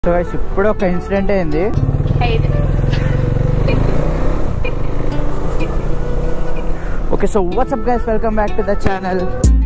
So guys ఇప్పుడు ఒక incident అయింది. Okay, so what's up guys, welcome back to the channel.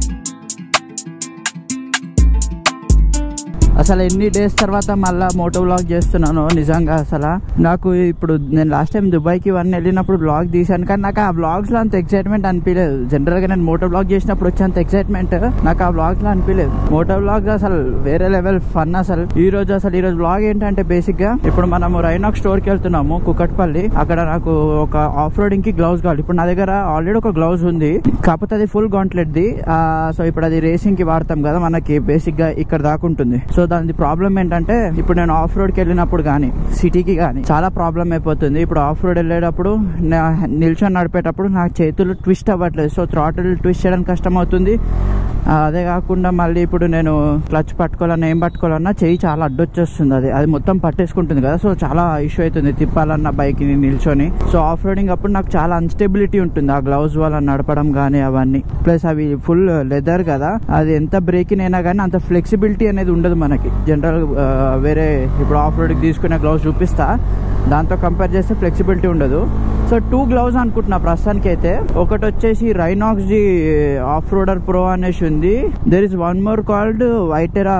అసలు ఎన్ని డేస్ తర్వాత మళ్ళీ మోటో వ్లాగ్ చేస్తున్నాను. నిజంగా అసలు నాకు ఇప్పుడు నేను లాస్ట్ టైం దుబాయ్కి వెళ్ళినప్పుడు వ్లాగ్ తీశాను, కానీ నాకు ఆ వ్లాగ్స్లో అంత ఎక్సైట్మెంట్ అనిపించలేదు. జనరల్గా నేను మోటో వ్లాగ్ చేసినప్పుడు వచ్చేంత ఎక్సైట్మెంట్ నాకు ఆ వ్లాగ్స్లో అనిపించలేదు. మోటో వ్లాగ్ అసలు వేరే లెవెల్ ఫన్. ఈ రోజు వ్లాగ్ ఏంటంటే బేసిక్గా ఇప్పుడు మనము రైనాక్ స్టోర్కి వెళ్తున్నాము కుకట్పల్లి. అక్కడ నాకు ఒక ఆఫ్ రోడింగ్ కి గ్లౌజ్ కావాలి. ఇప్పుడు నా దగ్గర ఆల్రెడీ ఒక గ్లౌజ్ ఉంది, కాకపోతే అది ఫుల్ గాంట్లెట్ది. సో ఇప్పుడు అది రేసింగ్ కి వాడతాం కదా, మనకి బేసిక్ గా ఇక్కడ దాకా ఉంటుంది. సో దాని ప్రాబ్లం ఏంటంటే ఇప్పుడు నేను ఆఫ్ రోడ్ కి వెళ్ళినప్పుడు కానీ సిటీకి కానీ చాలా ప్రాబ్లం అయిపోతుంది. ఇప్పుడు ఆఫ్ రోడ్ వెళ్ళేటప్పుడు నిల్చొని నడిపేటప్పుడు నా చేతులు ట్విస్ట్ అవ్వట్లేదు. సో థ్రాటిల్ ట్విస్ట్ చేయడానికి కష్టం అవుతుంది. అదే కాకుండా మళ్ళీ ఇప్పుడు నేను క్లచ్ పట్టుకోవాలన్నా ఏం పట్టుకోవాలన్నా చెయ్యి చాలా అడ్డొచ్చేస్తుంది. అది మొత్తం పట్టేసుకుంటుంది కదా. సో చాలా ఇష్యూ అవుతుంది తిప్పాలన్న బైక్ ని నిల్చొని. సో ఆఫ్ రోడింగ్ అప్పుడు నాకు చాలా అన్స్టెబిలిటీ ఉంటుంది ఆ గ్లౌజ్ వల్ల నడపడం కానీ అవన్నీ. ప్లస్ అవి ఫుల్ లెదర్ కదా, అది ఎంత బ్రేకింగ్ అయినా కానీ అంత ఫ్లెక్సిబిలిటీ అనేది ఉండదు మనకి. జనరల్ వేరే ఇప్పుడు ఆఫ్ రోడ్కి తీసుకునే గ్లౌజ్ చూపిస్తా, దాంతో కంపేర్ చేస్తే ఫ్లెక్సిబిలిటీ ఉండదు. సో 2 గ్లౌజ్ అనుకుంటున్నా ప్రస్తుతానికి అయితే. ఒకటి వచ్చేసి Rhinox the off roader pro అనేసి ఉంది. There is one more called Viaterra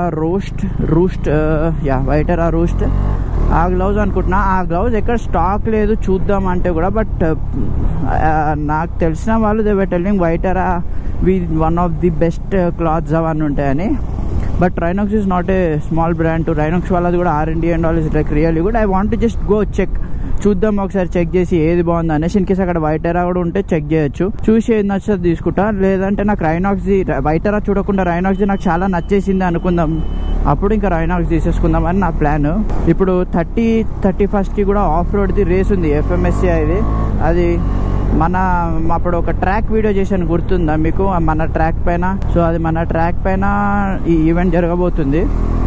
Viaterra Roost. ఆ గ్లౌజ్ అనుకుంటున్నా. ఆ గ్లౌజ్ ఎక్కడ స్టాక్ లేదు చూద్దాం అంటే కూడా, బట్ నాకు తెలిసిన వాళ్ళు they were telling Viaterra one of the best clothes అవన్నీ ఉంటాయని. But Rhinox is not a small brand too. Rhinox వాళ్ళది కూడా R&D and all is like really good. I want to just go check. చూద్దాం ఒకసారి check చేసి ఏది బాగుంది అనేసి. ఇన్ కేసు అక్కడ వైటెరా కూడా ఉంటే చెక్ చేయొచ్చు. చూసి ఏది నచ్చుతుంది తీసుకుంటా. లేదంటే నాకు రైనాక్స్ది వైటెరా చూడకుండా రైనాక్స్ది నాకు చాలా నచ్చేసింది అనుకుందాం, అప్పుడు ఇంకా రైనాక్స్ తీసేసుకుందాం అని నా ప్లాన్. ఇప్పుడు 31st కూడా ఆఫ్ రోడ్ది రేస్ ఉంది, FMSC ఇది. అది అప్పుడు ఒక ట్రాక్ వీడియో చేశాను, గుర్తుందా మీకు? మన ట్రాక్ పైన. సో అది మన ట్రాక్ పైన ఈ ఈవెంట్ జరగబోతుంది.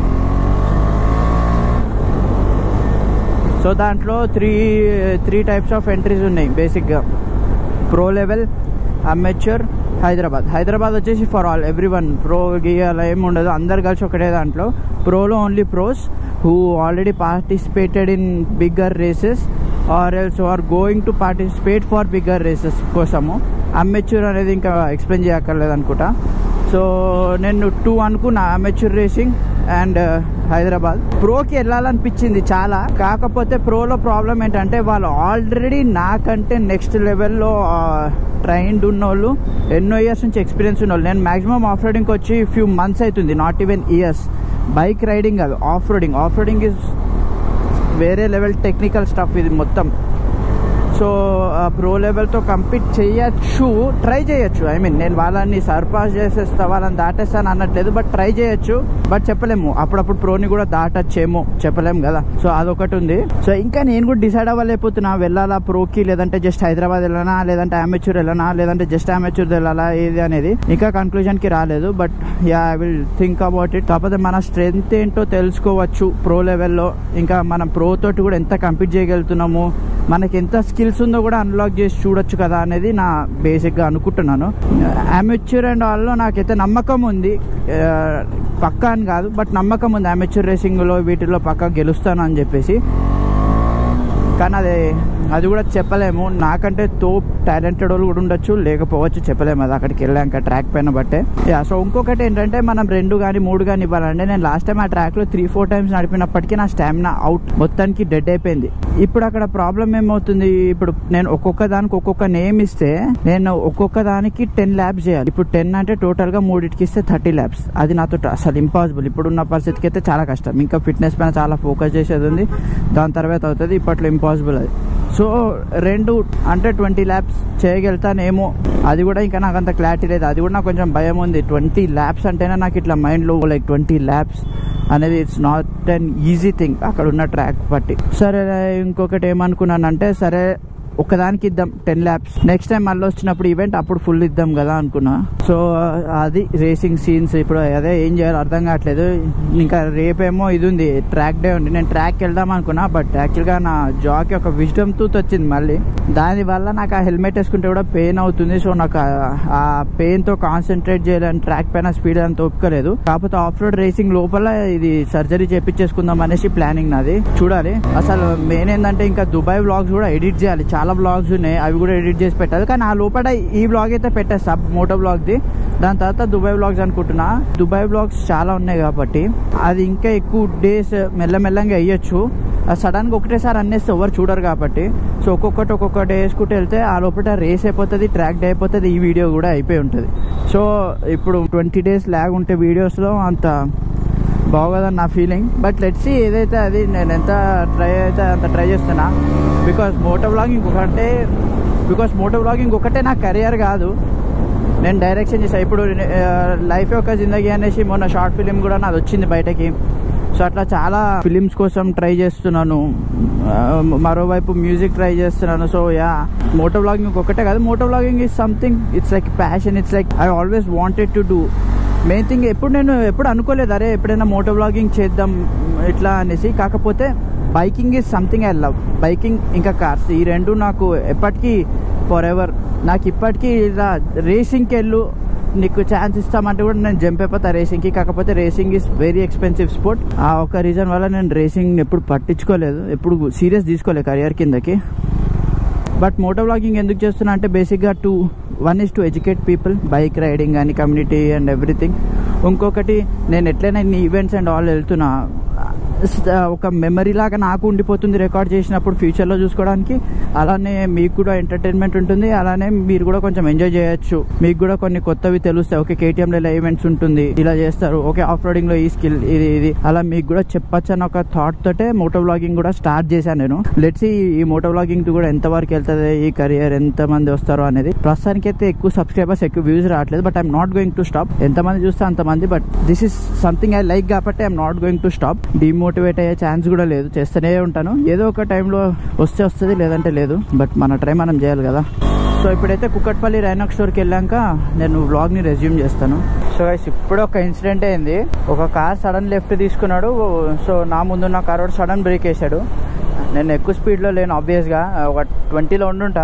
సో దాంట్లో త్రీ టైప్స్ ఆఫ్ ఎంట్రీస్ ఉన్నాయి బేసిక్గా. ప్రో లెవెల్, అమెచ్యూర్, హైదరాబాద్ వచ్చేసి ఫర్ ఆల్ ఎవ్రీవన్. ప్రో అలా ఏమి ఉండదు, అందరు కలిసి ఒకటే దాంట్లో. ప్రోలో only pros who already participated in bigger races or else are going to participate for bigger races కోసము. అమెచ్యూర్ అనేది ఇంకా ఎక్స్ప్లెయిన్ చేయక్కర్లేదు అనుకుంటా. సో నేను 2 అనుకున్నా, అమెచ్యూర్ రేసింగ్ అండ్ హైదరాబాద్. ప్రోకి వెళ్ళాలనిపించింది చాలా, కాకపోతే ప్రోలో ప్రాబ్లం ఏంటంటే వాళ్ళు ఆల్రెడీ నాకంటే నెక్స్ట్ లెవెల్లో ట్రైన్డ్ ఉన్నోళ్ళు, ఎన్నో ఇయర్స్ నుంచి ఎక్స్పీరియన్స్ ఉన్నోళ్ళు. నేను మాక్సిమం ఆఫ్ రోడింగ్కి వచ్చి ఫ్యూ మంత్స్ అవుతుంది, not even years. Bike riding కాదు, ఆఫ్ రోడింగ్ ఇస్ వేరే లెవెల్ టెక్నికల్ స్టఫ్ ఇది మొత్తం. సో ప్రో లెవెల్తో కంపీట్ చేయొచ్చు, ట్రై చేయొచ్చు. ఐ మీన్ నేను వాళ్ళని సర్పాస్ చేసేస్తా, వాళ్ళని దాటేస్తాను అనట్లేదు, బట్ ట్రై చేయొచ్చు. బట్ చెప్పలేము, అప్పుడప్పుడు ప్రోని కూడా దాటచ్చేమో, చెప్పలేము కదా. సో అదొకటి ఉంది. సో ఇంకా నేను కూడా డిసైడ్ అవ్వలేకపోతున్నా, వెళ్ళాలా ప్రోకి, లేదంటే జస్ట్ హైదరాబాద్ వెళ్ళానా, లేదంటే అమెచ్యూర్ వెళ్ళానా, లేదంటే జస్ట్ అమెచ్యూర్ వెళ్ళాలా, ఏది అనేది ఇంకా కన్క్లూజన్కి రాలేదు. But yeah, I will think about it. కాకపోతే మన స్ట్రెంగ్త్ ఏంటో తెలుసుకోవచ్చు ప్రో లెవెల్లో. ఇంకా మనం ప్రో తోటి కూడా ఎంత కంపీట్ చేయగలుగుతున్నాము, మనకి ఎంత స్కిల్స్ ఉందో కూడా అన్లాక్ చేసి చూడొచ్చు కదా అనేది నా బేసిక్గా అనుకుంటున్నాను. అమెచ్యూర్ అండ్ ఆల్లో నాకైతే నమ్మకం ఉంది, పక్కా అని కాదు బట్ నమ్మకం ఉంది. అమెచ్యూర్ రేసింగ్లో వీటిల్లో పక్కా గెలుస్తాను అని చెప్పేసి. కానీ అది కూడా చెప్పలేము, నాకంటే టాలెంటెడ్ వాళ్ళు కూడా ఉండొచ్చు, లేకపోవచ్చు, చెప్పలేము. అది అక్కడికి వెళ్ళాక ట్రాక్ పైన బట్టే. యా, సో ఇంకొకటి ఏంటంటే మనం 2 కానీ 3 కానీ ఇవ్వాలంటే, నేను లాస్ట్ టైం ఆ ట్రాక్లో 3-4 టైమ్స్ నడిపినప్పటికీ నా స్టామినా అవుట్, మొత్తానికి డెడ్ అయిపోయింది. ఇప్పుడు అక్కడ ప్రాబ్లం ఏమవుతుంది, ఇప్పుడు నేను ఒక్కొక్క దానికి ఒక్కొక్క నేమ్ ఇస్తే నేను ఒక్కొక్క దానికి 10 laps చేయాలి. ఇప్పుడు 10 అంటే టోటల్గా 3కి ఇస్తే 30 laps. అది నాతో అసలు ఇంపాసిబుల్. ఇప్పుడున్న పరిస్థితికి అయితే చాలా కష్టం. ఇంకా ఫిట్నెస్ పైన చాలా ఫోకస్ చేసేది ఉంది, దాని తర్వాత అవుతుంది. ఇప్పట్లో ఇంపాసిబుల్ అది. సో 2 అంటే 20 laps చేయగలుగుతానేమో, అది కూడా ఇంకా నాకు అంత క్లారిటీ లేదు. అది కూడా నాకు కొంచెం భయం ఉంది. 20 laps అంటేనే నాకు ఇట్లా మైండ్లో లైక్ 20 laps అనేది it's not an easy thing అక్కడ ఉన్న ట్రాక్ బట్టి. సరే, ఇంకొకటి ఏమనుకున్నానంటే, సరే ఒకదానికి ఇద్దాం 10 laps, నెక్స్ట్ టైం మళ్ళీ వచ్చినప్పుడు ఈవెంట్ అప్పుడు ఫుల్ ఇద్దాం కదా అనుకున్నా. సో అది రేసింగ్ సీన్స్. ఇప్పుడు అదే ఏం చేయాలో అర్థం కావట్లేదు. ఇంకా రేపేమో ఇది ఉంది, ట్రాక్ డే ఉంది. నేను ట్రాక్కి వెళ్దాం అనుకున్నా, బట్ యాక్చువల్గా నా జాకి ఒక విజ్డమ్ టూత్ వచ్చింది మళ్ళీ. దానివల్ల నాకు ఆ హెల్మెట్ వేసుకుంటే కూడా పెయిన్ అవుతుంది. సో నాకు ఆ పెయిన్తో కాన్సన్ట్రేట్ చేయాలని ట్రాక్ పైన స్పీడ్ అంత ఒప్పుకోలేదు. కాకపోతే ఆఫ్ రోడ్ రేసింగ్ లోపల ఇది సర్జరీ చేపించేసుకుందాం అనేసి ప్లానింగ్ నాది. చూడాలి. అసలు మెయిన్ ఏంటంటే ఇంకా దుబాయ్ వ్లాగ్స్ కూడా ఎడిట్ చేయాలి. చాలా వ్లాగ్స్ ఉన్నాయి, అవి కూడా ఎడిట్ చేసి పెట్టాలి. కానీ ఆ లోపల ఈ వ్లాగ్ అయితే పెట్టేస్తా, మోటో వ్లాగ్ది. దాని తర్వాత దుబాయ్ వ్లాగ్స్ అనుకుంటున్నా. దుబాయ్ వ్లాగ్స్ చాలా ఉన్నాయి కాబట్టి అది ఇంకా ఎక్కువ డేస్ మెల్లమెల్లంగా వేయచ్చు. సడన్గా ఒకటేసారి అన్నేస్తే ఎవరు చూడరు కాబట్టి. సో ఒక్కొక్క డే వేసుకుంటూ వెళ్తే ఆ లోపల రేస్ అయిపోతుంది, ట్రాక్ డే అయిపోతుంది, ఈ వీడియో కూడా అయిపోయి ఉంటుంది. సో ఇప్పుడు 20 days ల్యాగ్ ఉంటే వీడియోస్లో అంత బాగోదని నా ఫీలింగ్. బట్ లెట్స్ సీ, ఏదైతే అది నేను ఎంత ట్రై అయితే అంత ట్రై చేస్తున్నా. బికాస్ మోటో వ్లాగింగ్ ఒకటే నా కెరియర్ కాదు, నేను డైరెక్షన్ చేసాను. ఇప్పుడు లైఫ్ యొక్క జిందగీ అనేసి మొన్న షార్ట్ ఫిలిం కూడా నాది వచ్చింది బయటకి. సో అట్లా చాలా ఫిలిమ్స్ కోసం ట్రై చేస్తున్నాను, మరోవైపు మ్యూజిక్ ట్రై చేస్తున్నాను. సో యా, మోటో వ్లాగింగ్ ఒకటే కాదు. Moto vlogging is something, it's like passion, it's like I always wanted to do. Main thing నేను ఎప్పుడు అనుకోలేదు అరే ఎప్పుడైనా మోటో వ్లాగింగ్ చేద్దాం ఇట్లా అనేసి. కాకపోతే biking is something I love. Biking ఇంకా కార్స్, ఈ రెండు నాకు ఎప్పటికీ ఫర్ ఎవర్. నాకు ఇప్పటికీ ఇలా రేసింగ్కి వెళ్ళు, నీకు ఛాన్స్ ఇస్తామంటే కూడా నేను జంప్ అయిపోతా రేసింగ్కి. కాకపోతే racing is very expensive sport. ఆ ఒక రీజన్ వల్ల నేను రేసింగ్ ఎప్పుడు పట్టించుకోలేదు, ఎప్పుడు సీరియస్ తీసుకోలేదు కెరియర్ కిందకి. బట్ మోటో వ్లాగింగ్ ఎందుకు చేస్తున్నా అంటే బేసిక్గా one is to educate people, bike riding కానీ కమ్యూనిటీ అండ్ ఎవ్రీథింగ్. ఇంకొకటి నేను ఎట్లయినా ఇన్ని ఈవెంట్స్ అండ్ ఆల్ వెళ్తున్నా, ఒక మెమరీ లాగా నాకు ఉండిపోతుంది రికార్డ్ చేసినప్పుడు ఫ్యూచర్లో చూసుకోవడానికి. అలానే మీకు కూడా ఎంటర్టైన్మెంట్ ఉంటుంది, అలానే మీరు కూడా కొంచెం ఎంజాయ్ చేయొచ్చు. మీకు కూడా కొన్ని కొత్తవి తెలుస్తాయి. ఓకే, కేటీఎంలో ఇలా ఈవెంట్స్ ఉంటుంది, ఇలా చేస్తారు, ఓకే ఆఫ్ రోడింగ్లో ఈ స్కిల్ ఇది అలా మీకు కూడా చెప్పచ్చు అన్న ఒక థాట్ తోటే మోటో వ్లాగింగ్ కూడా స్టార్ట్ చేశాను నేను. లెట్స్ ఈ మోటో వ్లాగింగ్ కూడా ఎంతవరకు వెళ్తుంది, ఈ కెరియర్ ఎంతమంది వస్తారో అనేది. ప్రస్తుతానికి అయితే ఎక్కువ సబ్స్క్రైబర్స్ ఎక్కువ వ్యూస్ రావట్లేదు, but I'm not going to stop. ఎంతమంది చూస్తే అంతమంది, but this is something I like కాబట్టి I'm not going to stop. Demotivate అయ్యే ఛాన్స్ కూడా లేదు, చేస్తూనే ఉంటాను. ఏదో ఒక టైంలో వస్తుంది, లేదంటే లేదు. బట్ మన ట్రై మనం చేయాలి కదా. సో ఇప్పుడైతే కుక్కట్పల్లి రైనాక్ స్టోర్కి వెళ్ళాక నేను వ్లాగ్ని రెజ్యూమ్ చేస్తాను. సో ఇప్పుడు ఒక ఇన్సిడెంట్ అయింది. ఒక కార్ సడన్ లెఫ్ట్ తీసుకున్నాడు. సో నా ముందున్న కార్ వాడు సడన్ బ్రేక్ వేసాడు. నేను ఎక్కువ స్పీడ్లో లేను, ఆబ్వియస్గా ఒక 20లో ఉండుంటా.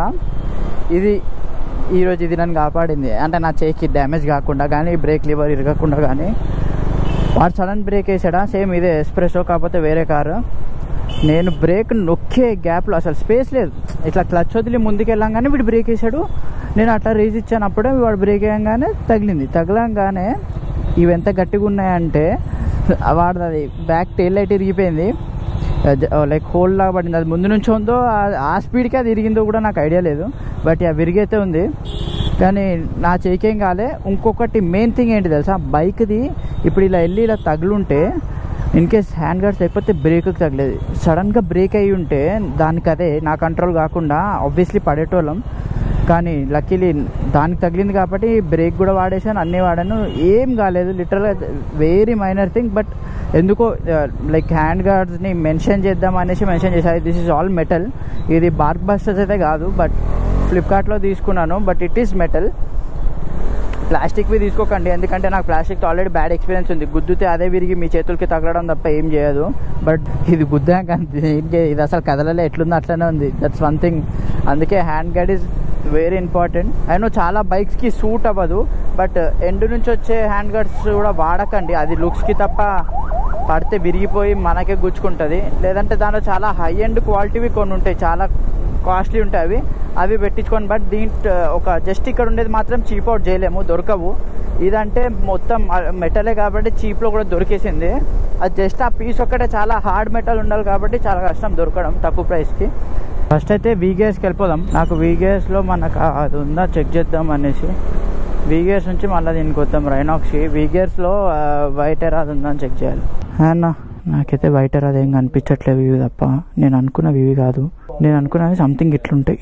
ఈరోజు ఇది నన్ను కాపాడింది. అంటే నా చేయికి డ్యామేజ్ కాకుండా కానీ, బ్రేక్ లివర్ ఇరగకుండా కానీ. వాడు సడన్ బ్రేక్ వేసాడా, సేమ్ ఇదే ఎస్ప్రెసో కాకపోతే వేరే కారు. నేను బ్రేక్ నొక్కే గ్యాప్లో అసలు స్పేస్ లేదు, ఇట్లా క్లచ్ వదిలి ముందుకు వెళ్ళంగానే వీడు బ్రేక్ వేసాడు. నేను అట్లా రేజ్ ఇచ్చానప్పుడే వాడు బ్రేక్ వేయంగానే తగలంగానే ఇవి ఎంత గట్టిగా ఉన్నాయంటే వాడు అది బ్యాక్ టెయిల్ లైట్ ఇరిగిపోయింది, లైక్ హోల్ లాగా పడింది. అది ముందు నుంచి ఉందో ఆ స్పీడ్కి అది ఇరిగిందో కూడా నాకు ఐడియా లేదు. బట్ విరిగైతే ఉంది, కానీ నా చేకేం కాలే. ఇంకొకటి మెయిన్ థింగ్ ఏంటి తెలుసా, బైక్ది ఇప్పుడు ఇలా వెళ్ళి ఇలా తగులుంటే ఇన్ కేస్ హ్యాండ్ గార్డ్స్ లేకపోతే బ్రేక్కి తగలేదు. సడన్గా బ్రేక్ అయ్యి ఉంటే దానికి అదే నా కంట్రోల్ కాకుండా ఆబ్వియస్లీ పడేటోళ్ళం. కానీ లక్కీలీ దానికి తగిలింది కాబట్టి బ్రేక్ కూడా వాడేసాను, అన్నీ వాడాను, ఏం కాలేదు. లిటరల్గా వెరీ మైనర్ థింగ్. బట్ ఎందుకో లైక్ హ్యాండ్ గార్డ్స్ని మెన్షన్ చేద్దాం అనేసి మెన్షన్ చేశారు. This is all metal. ఇది బార్క్ బస్టర్స్ అయితే కాదు, బట్ ఫ్లిప్కార్ట్లో తీసుకున్నాను. But it is metal. ప్లాస్టిక్వి తీసుకోకండి, ఎందుకంటే నాకు ప్లాస్టిక్తో ఆల్రెడీ బ్యాడ్ ఎక్స్పీరియన్స్ ఉంది. గుద్దుతే అదే విరిగి మీ చేతులకి తగలడం తప్ప ఏం చేయదు. బట్ ఇది గుద్దాక ఇది అసలు కదలలే, ఎట్లుందో అట్లనే ఉంది. That's one thing. అందుకే hand guard is very important. అయినా చాలా బైక్స్కి సూట్ అవ్వదు, బట్ ఎండ్ నుంచి వచ్చే హ్యాండ్ గార్డ్స్ కూడా వాడకండి. అది లుక్స్కి తప్ప, పడితే విరిగిపోయి మనకే గుచ్చుకుంటుంది. లేదంటే దాంట్లో చాలా హై ఎండ్ క్వాలిటీవి కొన్ని ఉంటాయి, చాలా కాస్ట్లీ ఉంటాయి, అవి పెట్టించుకోండి. బట్ ఒక జస్ట్ ఇక్కడ ఉండేది మాత్రం చీప్ అవుట్ చేయలేము, దొరకవు. ఇదంటే మొత్తం మెటలే కాబట్టి చీప్లో కూడా దొరికేసింది. అది జస్ట్ ఆ పీస్ ఒక్కటే చాలా హార్డ్ మెటల్ ఉండాలి కాబట్టి చాలా కష్టం దొరకడం తక్కువ ప్రైస్కి. ఫస్ట్ అయితే వీగేఎస్కి వెళ్ళిపోదాం. నాకు వీగేఎస్లో మనకు అది ఉందా చెక్ చేద్దాం అనేసి వీగేఎస్ నుంచి మళ్ళీ దీనికి వద్దాం రైనాక్స్కి. వీగేఎస్లో వైటర్ అది ఉందని చెక్ చేయాలి. అన్న నాకైతే వైటర్ అదేం కనిపించట్లేదు ఇవి తప్ప. నేను అనుకున్నవి ఇవి కాదు, నేను అనుకున్నవి సంథింగ్ ఇట్లుంటాయి.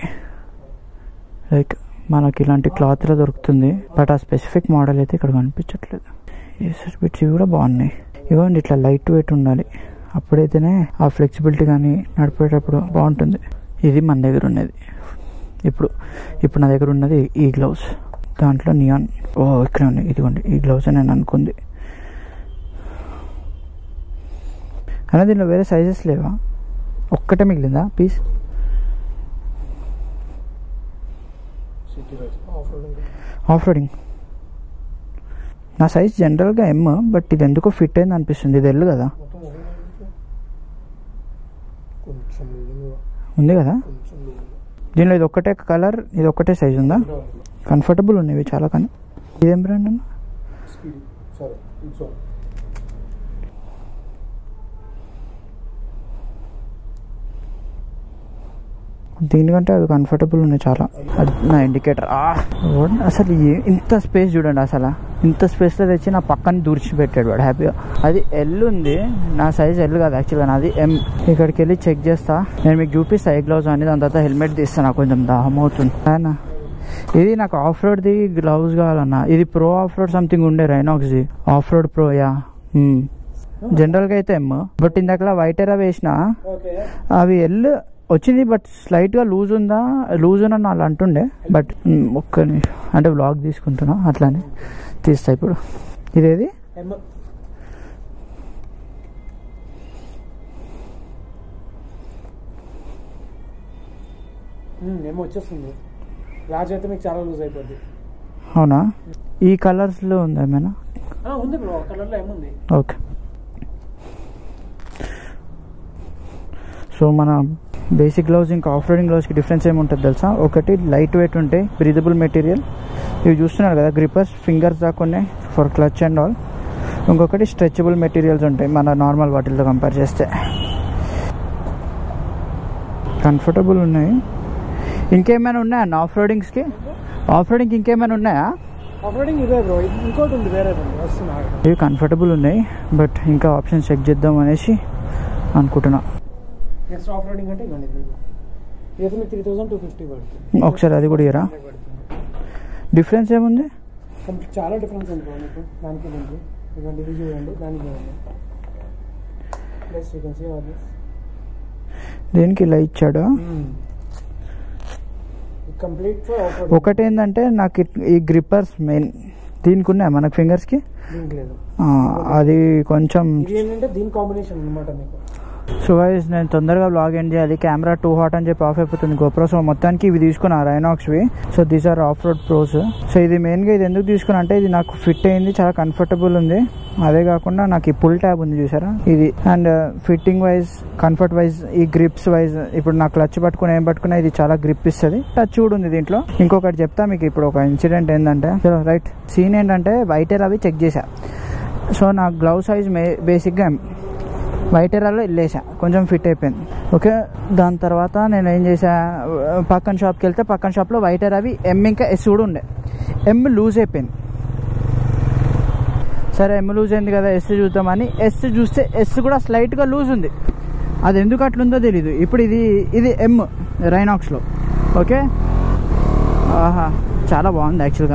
లైక్ మనకి ఇలాంటి క్లాత్లో దొరుకుతుంది, బట్ ఆ స్పెసిఫిక్ మోడల్ అయితే ఇక్కడ కనిపించట్లేదు. ఈ బిట్స్ ఇవి కూడా బాగున్నాయి. ఇవ్వండి ఇట్లా లైట్ వెయిట్ ఉండాలి, అప్పుడైతేనే ఆ ఫ్లెక్సిబిలిటీ కానీ నడిపేటప్పుడు బాగుంటుంది. ఇది మన దగ్గర ఉన్నది ఇప్పుడు నా దగ్గర ఉన్నది ఈ గ్లౌస్, దాంట్లో నియాన్. ఇక్కడ ఉంది, ఇదిగోండి ఈ గ్లౌస్ అని నేను అనుకుంది. కానీ దీనిలో వేరే సైజెస్ లేవా? ఒక్కటే మిగిలిందా పీస్? ఆఫ్ రోడింగ్ నా సైజ్ జనరల్గా ఎమ్, బట్ ఇది ఎందుకో ఫిట్ అయింది అనిపిస్తుంది. ఇది ఎల్ కదా, ఉంది కదా దీనిలో. ఇది ఒక్కటే కలర్, ఇది ఒక్కటే సైజ్ ఉందా? కంఫర్టబుల్ ఉన్నాయి చాలా. కానీ ఇదేం బ్రాండ్ అన్న? దీనికంటే అవి కంఫర్టబుల్ ఉన్నాయి చాలా. అది నా ఇండికేటర్. అసలు ఇంత స్పేస్ చూడండి, అసలు ఇంత స్పేస్లో తెచ్చి నా పక్కన దూర్చిపెట్టాడు వాడు హ్యాపీగా. అది ఎల్ ఉంది, నా సైజ్ ఎల్ కాదు యాక్చువల్గా, నాది ఎం. ఇక్కడికి వెళ్ళి చెక్ చేస్తా, నేను మీకు చూపిస్తా ఏ గ్లౌజ్ అని. దాని తర్వాత హెల్మెట్ తీస్తాను, నాకు కొంచెం దాహం అవుతుంది. అన్నా ఇది నాకు ఆఫ్ రోడ్ది గ్లౌజ్ కావాలన్నా. ఇది ప్రో ఆఫ్ రోడ్ సంథింగ్ ఉండే, రైనాక్స్ది ఆఫ్ రోడ్ ప్రో. జనరల్గా అయితే ఎమ్, బట్ ఇందాక వైటెరా వేసిన అవి ఎల్ వచ్చింది, బట్ స్లైట్గా లూజ్ ఉందని అలా అంటుండే. బట్ ఒక్క నిమిషం, అంటే వ్లాగ్ తీసుకుంటున్నా, అట్లానే తీస్తా ఇప్పుడు. ఇదేది వచ్చేస్తుంది, లార్జ్ అయితే మీకు చాలా లూజ్ అయిపోద్ది. అవునా? ఈ కలర్స్లో ఉందా ఏమైనా? ఉంది బ్రో, కలర్లో ఏముంది. ఓకే, సో మన బేసిక్ గ్లౌజ్ ఇంకా ఆఫ్ రోడింగ్ గ్లౌజ్కి డిఫరెన్స్ ఏముంటుంది తెలుసా? ఒకటి లైట్ వెయిట్ ఉంటాయి, బ్రీదబుల్ మెటీరియల్. ఇవి చూస్తున్నారు కదా, గ్రిప్పర్స్ ఫింగర్స్ దాకా ఉన్నాయి ఫర్ క్లచ్ అండ్ ఆల్. ఇంకొకటి స్ట్రెచబుల్ మెటీరియల్స్ ఉంటాయి మన నార్మల్ వాటితో కంపేర్ చేస్తే. కంఫర్టబుల్ ఉన్నాయి. ఇంకేమైనా ఉన్నాయా అన్న ఆఫ్ రోడింగ్స్కి? ఆఫ్ రోడింగ్కి ఇంకేమైనా ఉన్నాయా? ఆఫ్ రోడింగ్ ఇదే బ్రో, ఇంకోటి ఉంది వేరే వస్తున్నాయి. ఇవి కంఫర్టబుల్ ఉన్నాయి, బట్ ఇంకా ఆప్షన్స్ చెక్ చేద్దాం అనేసి అనుకుంటున్నా. నెక్స్ట్ ఆఫ్ రోడింగ్ అంటే ఇవ్వండి, ఇది మీకు 3250 పడుతుంది. ఒకసారి అది కూడా ఇరా. డిఫరెన్స్ ఏముంది? చాలా డిఫరెన్స్ ఉంది బ్రో మీకు దానికి దీనికి. ఇవ్వండి, ఇది చూడండి, దానికి చూడండి. Plus you can see all this. దేనికి ఇలా ఇచ్చాడు? Complete for off roading. ఒకటి ఏంటంటే నాకు ఈ గ్రిప్పర్స్ మెయిన్ దీనికి ఉన్నాయా మనకు ఫింగర్స్కి? దీనికి లేదు. అది కొంచెం ఇది ఏంటంటే దీని కాంబినేషన్ అనమాట మీకు. సో గైస్ నేను తొందరగా వ్లాగ్ ఎండ్ చేయాలి, కెమెరా టూ హాట్ అని చెప్పి ఆఫ్ అయిపోతుంది గోప్రో. సో మొత్తానికి ఇవి తీసుకున్నా రైనాక్స్వి. So these are off road pros. So ఇది మెయిన్గా ఇది ఎందుకు తీసుకున్నా అంటే ఇది నాకు ఫిట్ అయింది, చాలా కంఫర్టబుల్ ఉంది. అదే కాకుండా నాకు ఈ పుల్ ట్యాబ్ ఉంది చూసారా, ఇది. And fitting wise, comfort wise, ఈ గ్రిప్స్ వైజ్, ఇప్పుడు నాకు క్లచ్ పట్టుకుని ఏం పట్టుకున్నా ఇది చాలా గ్రిప్ ఇస్తుంది. టచ్ కూడా ఉంది దీంట్లో. ఇంకొకటి చెప్తా మీకు ఇప్పుడు, ఒక ఇన్సిడెంట్ ఏంటంటే, రైట్ సీన్ ఏంటంటే వైటెర్ అవి చెక్ చేశా. సో నా గ్లౌజ్ సైజ్ బేసిక్గా వైటెరాలో వెళ్ళేసా, కొంచెం ఫిట్ అయిపోయింది. ఓకే, దాని తర్వాత నేను ఏం చేసా, పక్కన షాప్కి వెళ్తే పక్కన షాప్లో వైటెరా అవి ఎమ్ ఇంకా ఎస్ కూడా ఉండే. ఎమ్ లూజ్ అయిపోయింది. సరే ఎమ్ లూజ్ అయింది కదా, ఎస్ చూద్దామని ఎస్ చూస్తే ఎస్ కూడా స్లైట్గా లూజ్ ఉంది. అది ఎందుకు అట్లుందో తెలీదు. ఇప్పుడు ఇది ఎమ్ రైనాక్స్లో. ఓకే, ఆహా చాలా బాగుంది యాక్చువల్గా.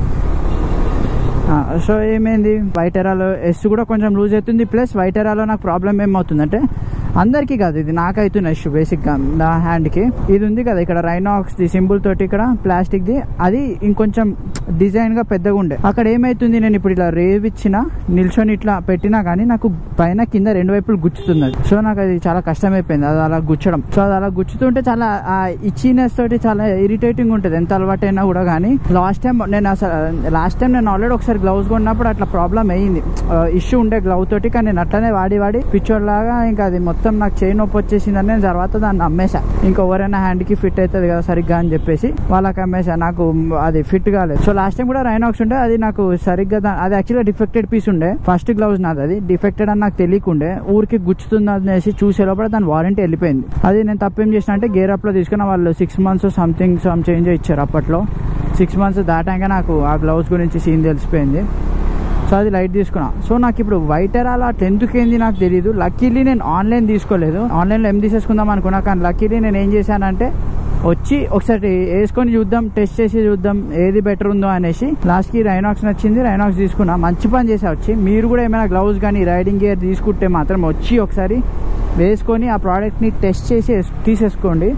సో ఏమైంది, వైటెరాలో ఎస్ కూడా కొంచెం లూజ్ అవుతుంది. ప్లస్ వైటెరాలో నాకు ప్రాబ్లం ఏమవుతుందంటే, అందరికీ కాదు ఇది నాకైతున్న ఇష్యూ బేసిక్గా. నా హ్యాండ్కి ఇది ఉంది కదా ఇక్కడ రైనాక్స్ది సింబుల్ తోటి ఇక్కడ ప్లాస్టిక్ది, అది ఇంకొంచెం డిజైన్గా పెద్దగా ఉండే. అక్కడ ఏమవుతుంది, నేను ఇప్పుడు ఇలా రేవ్ ఇచ్చిన నిల్చొని ఇట్లా పెట్టినా కానీ నాకు పైన కింద రెండు వైపులు గుచ్చుతుంది అది. సో నాకు అది చాలా కష్టమైపోయింది అది అలా గుచ్చడం. సో అది అలా గుచ్చుతుంటే చాలా ఇచ్చినెస్ తోటి చాలా ఇరిటేటింగ్ ఉంటుంది ఎంత అలవాటైనా కూడా. కానీ లాస్ట్ టైం నేను ఆల్రెడీ ఒకసారి గ్లౌజ్ కొన్నప్పుడు అట్లా ప్రాబ్లం అయ్యింది, ఇష్యూ ఉండే గ్లౌజ్ తోటి. కానీ నేను అట్లనే వాడి పిచ్చోడ్ లాగా ఇంకా అది మొత్తం నాకు చేయి నొప్పి వచ్చేసిందని నేను తర్వాత దాన్ని అమ్మేసా. ఇంకెవరైనా హ్యాండ్కి ఫిట్ అవుతుంది కదా సరిగ్గా అని చెప్పేసి వాళ్ళకి అమ్మేసా. నాకు అది ఫిట్ కాలేదు. సో లాస్ట్ టైం కూడా రైనాక్స్ ఉండే, అది నాకు సరిగ్గా అది యాక్చువల్గా డిఫెక్టెడ్ పీస్ ఉండే. ఫస్ట్ గ్లౌజ్ నాది, అది డిఫెక్టెడ్ అని నాకు తెలియకుండే. ఊరికి గుచ్చుతుంది అనేసి చూసే లోపల దాని వారంటీ వెళ్ళిపోయింది. అది నేను తప్పేం చేసిన అంటే గేర్ అప్లో తీసుకున్న వాళ్ళు 6 months సంథింగ్ సమ్ చేంజ్ ఇచ్చారు. అప్పట్లో 6 months దాటాక నాకు ఆ గ్లౌజ్ గురించి సీన్ తెలిసిపోయింది. సో అది లైట్ తీసుకున్నా. సో నాకు ఇప్పుడు వైటెరాలో అట్లా ఎందుకు ఏంది నాకు తెలియదు. లక్కీలీ నేను ఆన్లైన్ తీసుకోలేదు, ఆన్లైన్లో ఏం తీసేసుకుందాం అనుకున్నా. కానీ లక్కీలీ నేను ఏం చేశానంటే వచ్చి ఒకసారి వేసుకొని చూద్దాం, టెస్ట్ చేసి చూద్దాం ఏది బెటర్ ఉందో అనేసి. లాస్ట్కి రైనాక్స్ నచ్చింది, రైనాక్స్ తీసుకున్నా. మంచి పని చేసా వచ్చి. మీరు కూడా ఏమైనా గ్లౌజ్ కానీ రైడింగ్ గేర్ తీసుకుంటే మాత్రం వచ్చి ఒకసారి వేసుకొని ఆ ప్రోడక్ట్ని టెస్ట్ చేసి తీసేసుకోండి.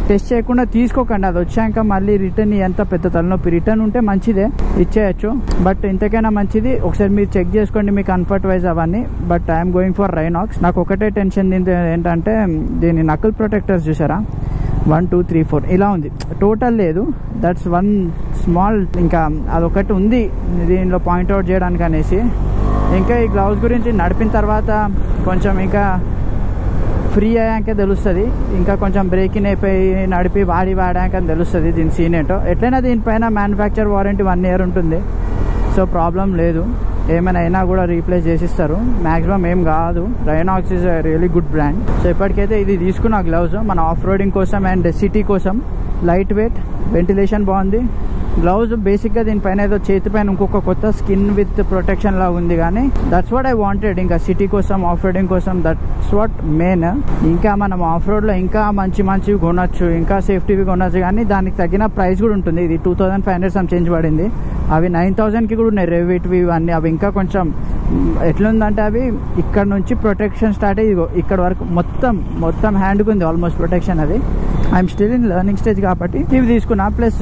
టెస్ట్ చేయకుండా తీసుకోకండి. అది వచ్చాక మళ్ళీ రిటర్న్ ఎంత పెద్ద తలనొప్పి. రిటర్న్ ఉంటే మంచిదే, ఇచ్చేయచ్చు, బట్ ఇంతకైనా మంచిది ఒకసారి మీరు చెక్ చేసుకోండి మీ కంఫర్ట్ వైజ్ అవన్నీ. But I'm going for Rhinox. నాకు ఒకటే టెన్షన్ ఏంటంటే దీని నకల్ ప్రొటెక్టర్స్ చూసారా, 1 2 3 4 ఇలా ఉంది, టోటల్ లేదు. దట్స్ వన్ స్మాల్, ఇంకా అదొకటి ఉంది దీనిలో పాయింట్అవుట్ చేయడానికి అనేసి. ఇంకా ఈ గ్లౌస్ గురించి నడిపిన తర్వాత కొంచెం ఇంకా ఫ్రీ అయ్యాక తెలుస్తుంది, ఇంకా కొంచెం బ్రేకింగ్ అయిపోయి నడిపి వాడాక తెలుస్తుంది దీని సీన్ ఏంటో. ఎట్లయినా దీనిపైన మ్యానుఫ్యాక్చర్ వారంటీ 1 year ఉంటుంది, సో ప్రాబ్లం లేదు. ఏమైనా అయినా కూడా రీప్లేస్ చేసిస్తారు, మ్యాక్సిమం ఏం కాదు. Rhinox is really good brand. So ఇప్పటికైతే ఇది తీసుకున్న గ్లౌజ్ మన ఆఫ్ రోడింగ్ కోసం అండ్ సిటీ కోసం. లైట్ వెయిట్, వెంటిలేషన్ బాగుంది. గ్లౌజ్ బేసిక్గా దీనిపైన ఏదో చేతి పైన ఇంకొక కొత్త స్కిన్ విత్ ప్రొటెక్షన్ లాగా ఉంది, కానీ దట్స్ వాట్ ఐ వాంటెడ్. ఇంకా సిటీ కోసం, ఆఫ్ రోడింగ్ కోసం, దట్స్ వాట్ మెయిన్. ఇంకా మనం ఆఫ్ రోడ్లో ఇంకా మంచివి కొనొచ్చు, ఇంకా సేఫ్టీవి కొనొచ్చు, కానీ దానికి తగ్గిన ప్రైస్ కూడా ఉంటుంది. ఇది 2500 సమ్ చేంజ్ పడింది. అవి 9000కి కూడా ఉన్నాయి రేవిట్వి ఇవన్నీ. అవి ఇంకా కొంచెం ఎట్లుందంటే అవి ఇక్కడ నుంచి ప్రొటెక్షన్ స్టార్ట్ అయ్యి ఇక్కడ వరకు మొత్తం హ్యాండ్కి ఉంది ఆల్మోస్ట్ ప్రొటెక్షన్. అది I'm still in learning stage కాబట్టి ఇవి తీసుకున్నా. ప్లస్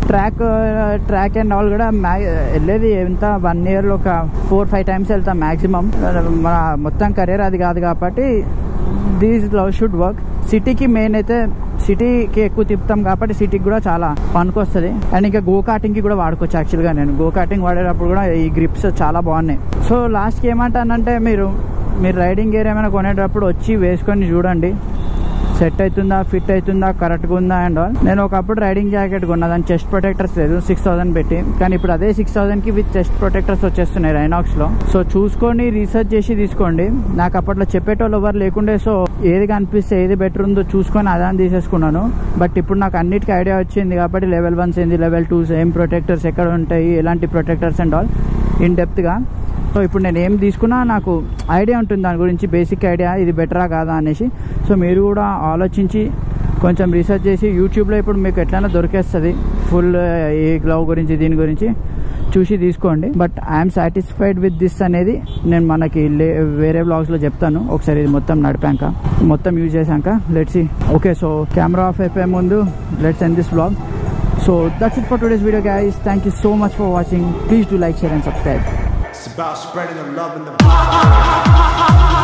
ట్రాక్ అండ్ ఆల్ కూడా వెళ్ళేది ఎంత 1 yearలో ఒక 4-5 times వెళ్తాం మ్యాక్సిమం. మన మొత్తం కెరీర్ అది కాదు కాబట్టి దీస్ గ్లౌస్ షుడ్ వర్క్. సిటీకి మెయిన్ అయితే సిటీకి ఎక్కువ తిప్పుతాం కాబట్టి సిటీకి కూడా చాలా పనికొస్తుంది. అండ్ ఇంకా గో కార్టింగ్కి కూడా వాడుకోవచ్చు. యాక్చువల్గా నేను గో కార్టింగ్ వాడేటప్పుడు కూడా ఈ గ్రిప్స్ చాలా బాగున్నాయి. సో లాస్ట్కి ఏమంటానంటే మీరు రైడింగ్ గేర్ ఏమైనా కొనేటప్పుడు వచ్చి వేసుకొని చూడండి, సెట్ అవుతుందా, ఫిట్ అవుతుందా, కరెక్ట్గా ఉందా అండ్ ఆల్. నేను ఒకప్పుడు రైడింగ్ జాకెట్ కొన్నా, దాని చెస్ట్ ప్రొటెక్టర్స్ లేదు, 6000 పెట్టి. కానీ ఇప్పుడు అదే 6000కి విత్ చెస్ట్ ప్రొటెక్టర్స్ వచ్చేస్తున్నాయి రైనాక్స్లో. సో చూసుకొని రీసెర్చ్ చేసి తీసుకోండి. నాకు అప్పట్లో చెప్పేటోళ్ళు ఎవరు లేకుండే, సో ఏది కనిపిస్తే ఏది బెటర్ ఉందో చూసుకొని అదాన్ని తీసేసుకున్నాను. బట్ ఇప్పుడు నాకు అన్నిటికీ ఐడియా వచ్చింది కాబట్టి లెవెల్ 1 ఏంది, లెవెల్ 2 ఏం ప్రొటెక్టర్స్ ఎక్కడ ఉంటాయి, ఎలాంటి ప్రొటెక్టర్స్ అండ్ ఆల్ ఇన్ డెప్త్గా. సో ఇప్పుడు నేను ఏం తీసుకున్నా నాకు ఐడియా ఉంటుంది దాని గురించి, బేసిక్ ఐడియా ఇది బెటరా కాదా అనేసి. సో మీరు కూడా ఆలోచించి కొంచెం రీసెర్చ్ చేసి యూట్యూబ్లో ఇప్పుడు మీకు ఎట్లయినా దొరికేస్తుంది ఫుల్ ఈ గ్లౌ గురించి దీని గురించి చూసి తీసుకోండి. But I'm satisfied with this అనేది నేను మనకి వేరే బ్లాగ్స్లో చెప్తాను ఒకసారి ఇది మొత్తం నడిపాక, మొత్తం యూజ్ చేశాక. Let's see. Okay, so camera off అయిపోయే ముందు let's end this blog. So that's it for today's video guys. Thank you so much for watching. Please do like, share and subscribe. It's about spreading the love and the